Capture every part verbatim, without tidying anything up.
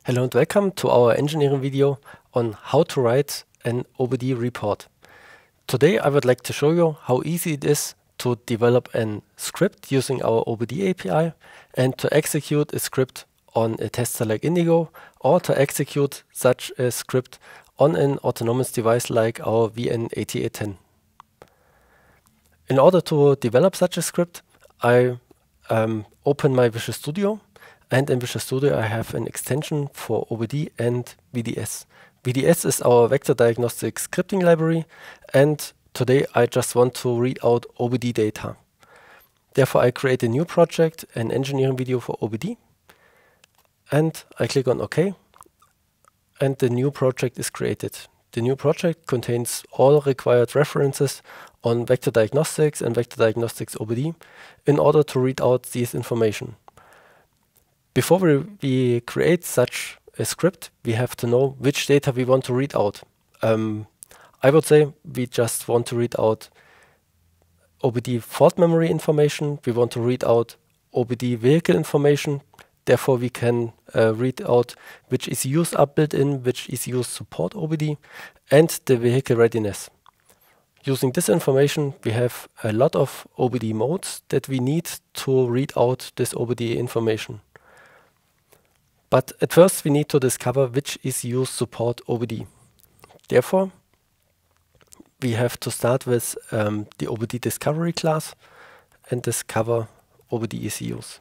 Hello and welcome to our engineering video on how to write an O B D report. Today I would like to show you how easy it is to develop a script using our O B D A P I and to execute a script on a tester like Indigo, or to execute such a script on an autonomous device like our V N eight eight one zero. In order to develop such a script, I um, open my Visual Studio. And in Visual Studio, I have an extension for O B D and V D S. V D S is our vector diagnostic scripting library, and today I just want to read out O B D data. Therefore, I create a new project, an engineering video for O B D, and I click on OK, and the new project is created. The new project contains all required references on vector diagnostics and vector diagnostics O B D in order to read out this information. Before we, we create such a script, we have to know which data we want to read out. Um, I would say we just want to read out O B D fault memory information. We want to read out O B D vehicle information. Therefore, we can uh, read out which E C Us are built in, which E C Us support O B D, and the vehicle readiness. Using this information, we have a lot of O B D modes that we need to read out this O B D information. But at first, we need to discover which E C Us support O B D. Therefore, we have to start with um, the O B D discovery class and discover O B D E C Us.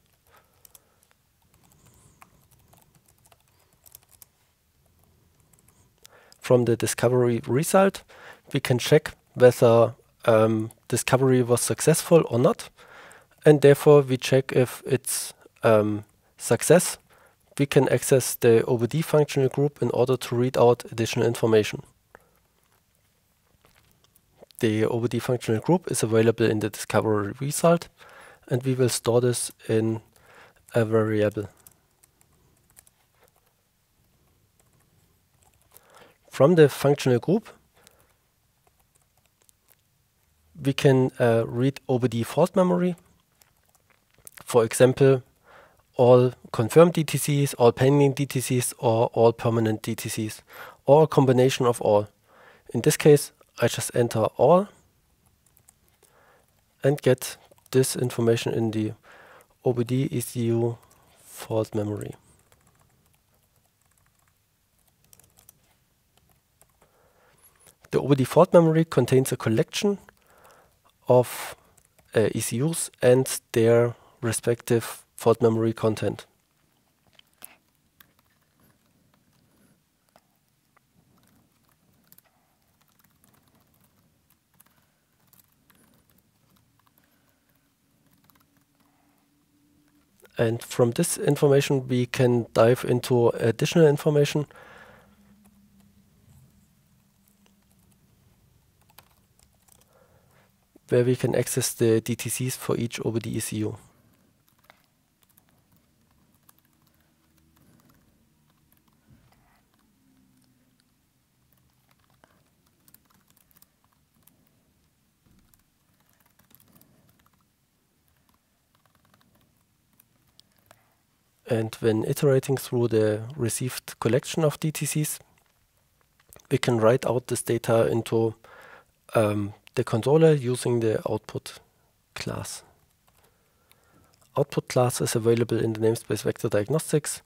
From the discovery result, we can check whether um, discovery was successful or not. And therefore, we check if it's um, success. We can access the O B D functional group in order to read out additional information. The O B D functional group is available in the discovery result, and we will store this in a variable. From the functional group, we can uh, read O B D fault memory. For example, all confirmed D T Cs, all pending D T Cs, or all permanent D T Cs, or a combination of all. In this case, I just enter all and get this information in the O B D E C U fault memory. The O B D fault memory contains a collection of uh, E C Us and their respective fault memory content. And from this information, we can dive into additional information. Where we can access the D T Cs for each O B D E C U. And when iterating through the received collection of D T Cs, we can write out this data into um, the controller using the output class. Output class is available in the namespace vector diagnostics.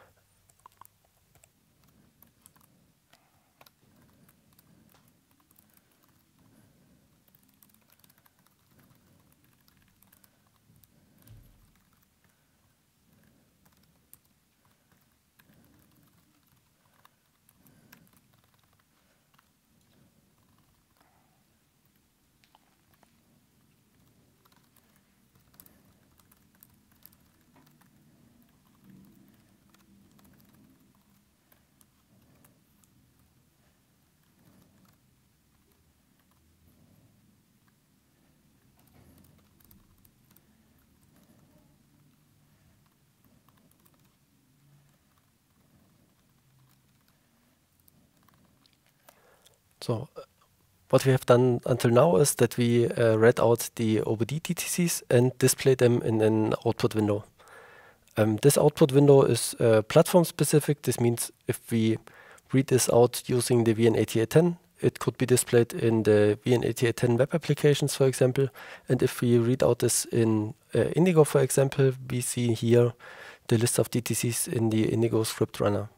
So what we have done until now is that we uh, read out the O B D D T Cs and display them in an output window. Um, this output window is uh, platform specific. This means if we read this out using the V N eighty-eight ten, it could be displayed in the V N eighty-eight ten web applications, for example. And if we read out this in uh, Indigo, for example, we see here the list of D T Cs in the Indigo script runner.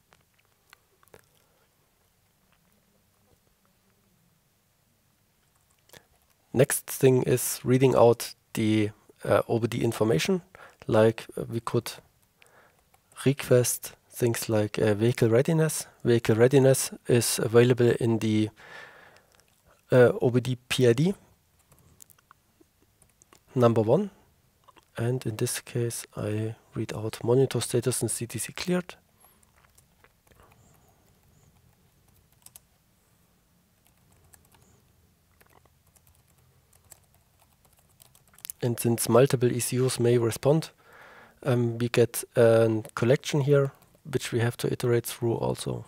Next thing is reading out the uh, O B D information. Like uh, we could request things like uh, vehicle readiness. Vehicle readiness is available in the uh, O B D P I D number one. And in this case, I read out monitor status and C T C cleared. And since multiple E C Us may respond, um, we get a collection here, which we have to iterate through also.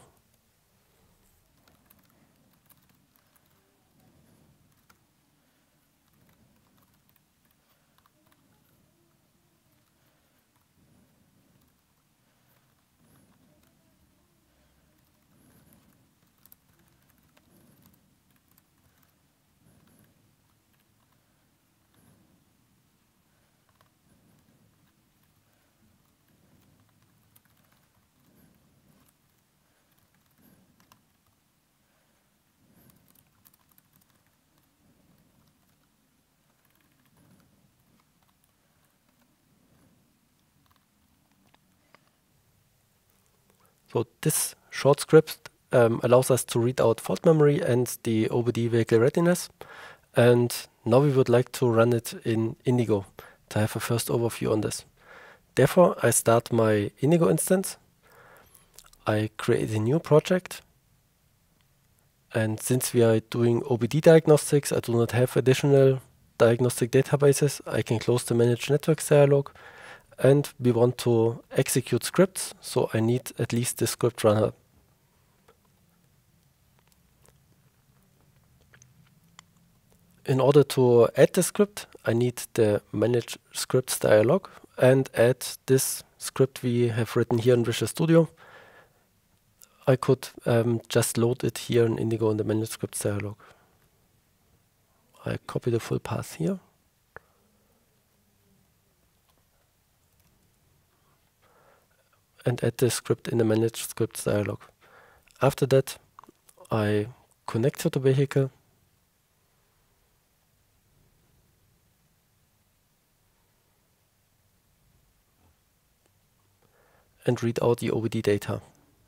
So this short script um, allows us to read out fault memory and the O B D vehicle readiness. And now we would like to run it in Indigo to have a first overview on this. Therefore, I start my Indigo instance. I create a new project. And since we are doing O B D diagnostics, I do not have additional diagnostic databases. I can close the Manage Networks dialog. And we want to execute scripts, so I need at least the script runner. In order to add the script, I need the Manage Scripts dialog and add this script we have written here in Visual Studio. I could um, just load it here in Indigo in the Manage Scripts dialog. I copy the full path here. And add the script in the Manage Scripts dialog. After that, I connect to the vehicle. And read out the O B D data.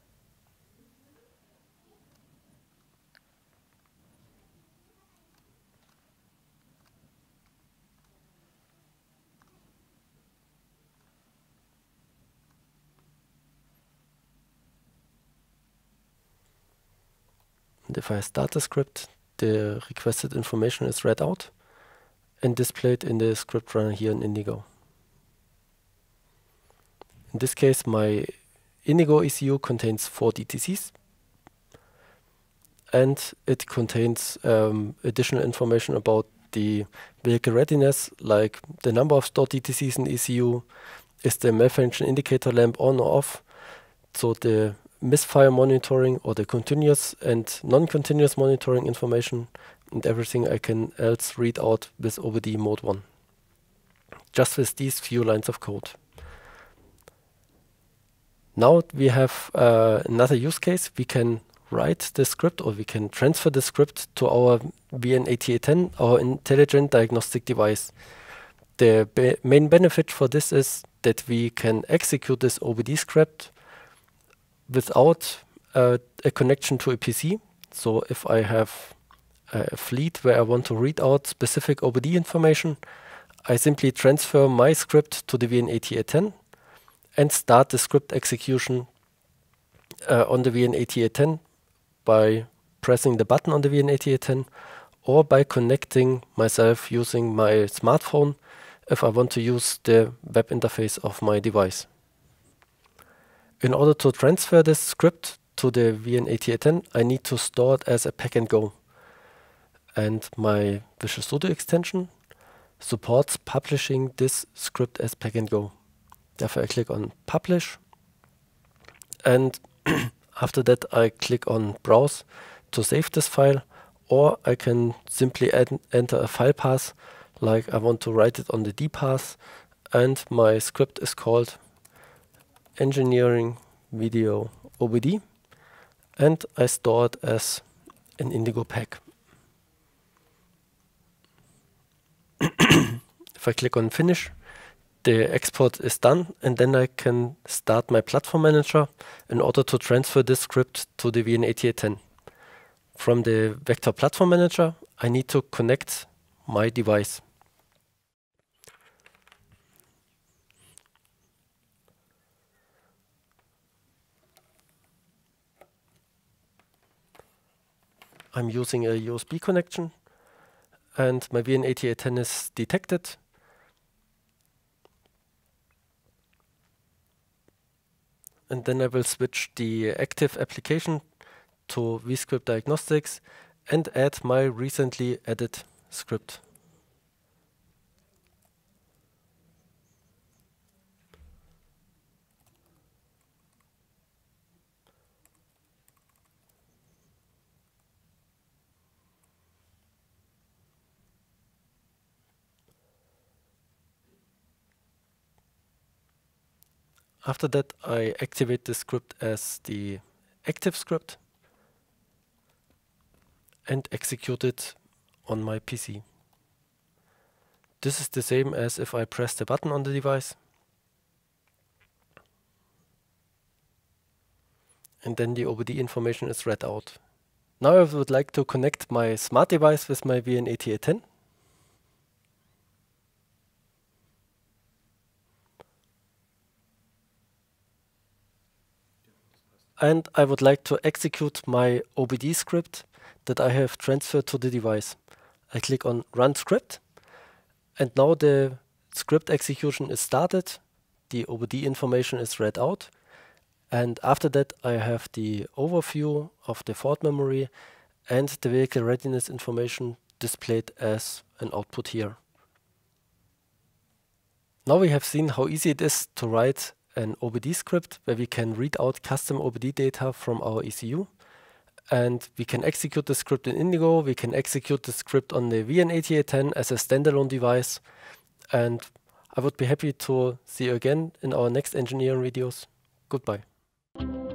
And if I start the script, the requested information is read out and displayed in the script runner here in Indigo. In this case, my Indigo E C U contains four D T Cs, and it contains um, additional information about the vehicle readiness, like the number of stored D T Cs in E C U, is the malfunction indicator lamp on or off, so the misfire monitoring or the continuous and non-continuous monitoring information, and everything I can else read out with O B D mode one. Just with these few lines of code. Now we have uh, another use case. We can write the script, or we can transfer the script to our V N eighty-eight ten, our intelligent diagnostic device. The be main benefit for this is that we can execute this O B D script without uh, a connection to a P C. So if I have a fleet where I want to read out specific O B D information, I simply transfer my script to the V N eighty-eight ten and start the script execution uh, on the V N eighty-eight ten by pressing the button on the V N eighty-eight ten, or by connecting myself using my smartphone if I want to use the web interface of my device. In order to transfer this script to the V N eighty-eight ten, I need to store it as a pack and go. And my Visual Studio extension supports publishing this script as pack and go. Therefore I click on Publish, and after that I click on Browse to save this file, or I can simply add, enter a file path, like I want to write it on the D path, and my script is called Engineering Video O B D, and I store it as an Indigo pack. If I click on Finish, the export is done, and then I can start my platform manager in order to transfer this script to the V N eighty-eight ten. From the Vector Platform Manager, I need to connect my device. I'm using a U S B connection, and my V N eighty-eight ten is detected. And then I will switch the active application to vScript Diagnostics and add my recently added script. After that, I activate the script as the active script and execute it on my P C. This is the same as if I press the button on the device, and then the O B D information is read out. Now I would like to connect my smart device with my V N eighty-eight ten. And I would like to execute my O B D script that I have transferred to the device. I click on Run Script, and now the script execution is started. The O B D information is read out, and after that I have the overview of the fault memory and the vehicle readiness information displayed as an output here. Now we have seen how easy it is to write an O B D script where we can read out custom O B D data from our E C U, and we can execute the script in Indigo. We can execute the script on the V N eighty-eight ten as a standalone device, and I would be happy to see you again in our next engineering videos. Goodbye.